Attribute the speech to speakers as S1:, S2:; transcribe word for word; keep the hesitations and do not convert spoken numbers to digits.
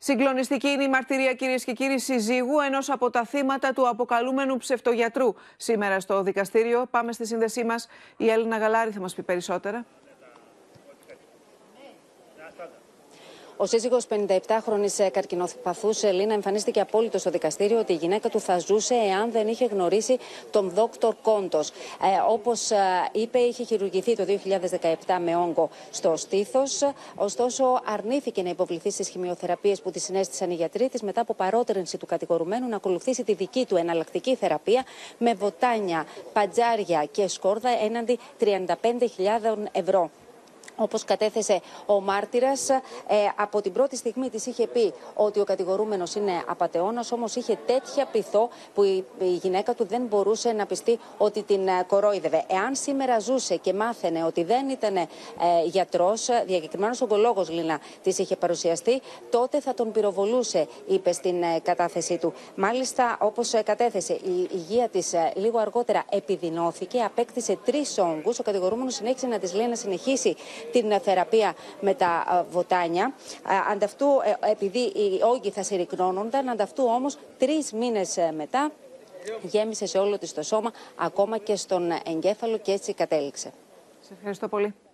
S1: Συγκλονιστική είναι η μαρτυρία, κυρίες και κύριοι, συζύγου ενός από τα θύματα του αποκαλούμενου ψευτογιατρού. Σήμερα στο δικαστήριο, πάμε στη σύνδεσή μας. Η Έλληνα Γαλάρη θα μας πει περισσότερα.
S2: Ο σύζυγος πενηνταεπτάχρονης καρκινοπαθούς Λίνα εμφανίστηκε απόλυτο στο δικαστήριο ότι η γυναίκα του θα ζούσε εάν δεν είχε γνωρίσει τον δόκτωρ Κόντος. Ε, όπως είπε, είχε χειρουργηθεί το δύο χιλιάδες δεκαεπτά με όγκο στο στήθος. Ωστόσο, αρνήθηκε να υποβληθεί στις χημειοθεραπείες που τη συνέστησαν οι γιατροί της μετά από παρότρινση του κατηγορουμένου να ακολουθήσει τη δική του εναλλακτική θεραπεία με βοτάνια, παντζάρια και σκόρδα έναντι τριάντα πέντε χιλιάδες ευρώ. Όπως κατέθεσε ο μάρτυρας, ε, από την πρώτη στιγμή της είχε πει ότι ο κατηγορούμενος είναι απατεώνας, όμως είχε τέτοια πειθό που η, η γυναίκα του δεν μπορούσε να πιστεί ότι την ε, κορόιδευε. Εάν σήμερα ζούσε και μάθαινε ότι δεν ήταν ε, γιατρός, διακεκριμένος ογκολόγος Λίνα της είχε παρουσιαστεί, τότε θα τον πυροβολούσε, είπε στην ε, κατάθεσή του. Μάλιστα, όπως ε, κατέθεσε, η υγεία της ε, λίγο αργότερα επιδεινώθηκε, απέκτησε τρεις όγκους. Ο κατηγορούμενος συνέχισε να της λέει να συνεχίσει την θεραπεία με τα βοτάνια. Ανταυτού, επειδή οι όγκοι θα συρρυκνώνονταν, ανταυτού όμως τρεις μήνες μετά γέμισε σε όλο της το σώμα, ακόμα και στον εγκέφαλο, και έτσι κατέληξε.
S1: Σε ευχαριστώ πολύ.